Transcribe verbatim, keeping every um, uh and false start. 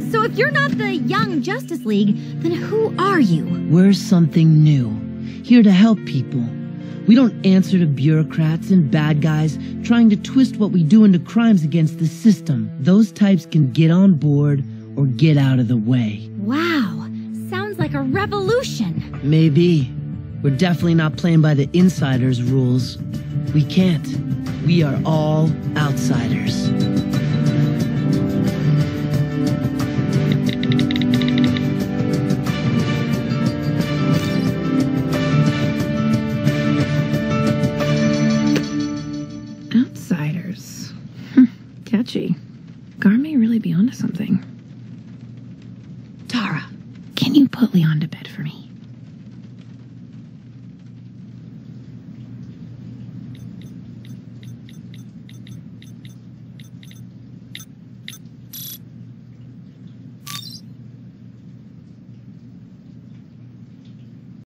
So if you're not the Young Justice League, then who are you? We're something new, here to help people. We don't answer to bureaucrats and bad guys trying to twist what we do into crimes against the system. Those types can get on board or get out of the way. Wow, sounds like a revolution. Maybe. We're definitely not playing by the insiders' rules. We can't. We are all outsiders. Outsiders. Hm, catchy. Gar may really be onto something. Tara, can you put Leon to bed for me?